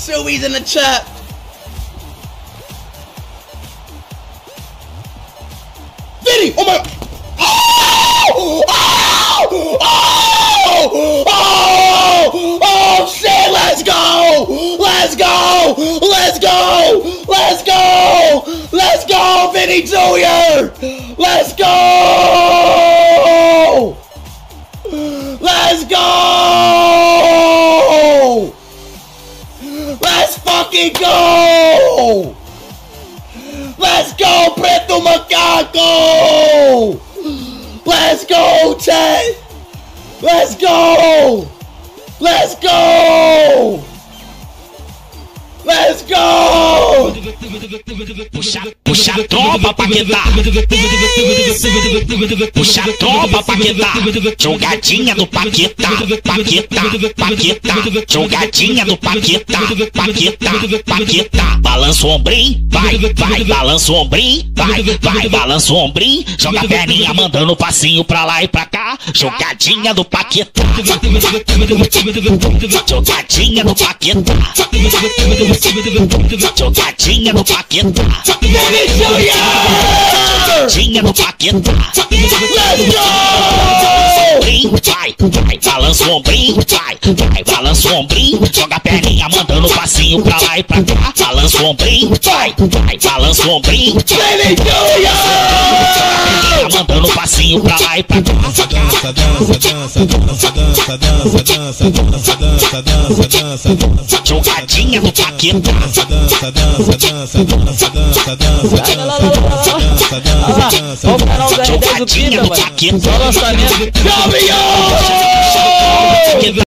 Suey's in the chat. Vinny! Oh my! Oh! Oh! Oh! Oh! Oh shit! Let's go! Let's go! Let's go! Let's go! Let's go, Vinny Jr. Let's go! Let's go! Let's fucking go! Let's go, Preto Macaco! Let's go, Ted! Let's go! Let's go! Let's go! Puxa a tropa pra quentar. Puxa a tropa pra quentar. Jogadinha do Paquetá. Paquetá, Paquetá. Jogadinha do Paquetá. Paquetá, Paquetá. Balança o ombrinho, vai, vai. Balança o ombrinho, vai, vai. Balança o ombrinho. Joga a perninha mandando passinho pra lá e pra cá. Jogadinha do Paquetá. Jogadinha do Paquetá. Jogadinha no Paquetá. Jogadinha no Paquetá. Let's go! Vai, vai, balança o ombrinho, vai, vai, balança o ombrinho, joga a perninha mandando passinho pra lá e pra cá, balança o ombrinho, vai, vai, balança o ombrinho, mandando passinho pra lá e pra cá. Dança, dança, dança, dança, dança, dança, dança, dança, dança, dança, dança, dança. Jogadinha no Paquetá. Dança, dança, dança, dança, dança, dança, dança, dança, dança, dança. Olha o canal do R10 do Jogadinha Pita, no mano. Paquetá. Só lançamento. Campeão!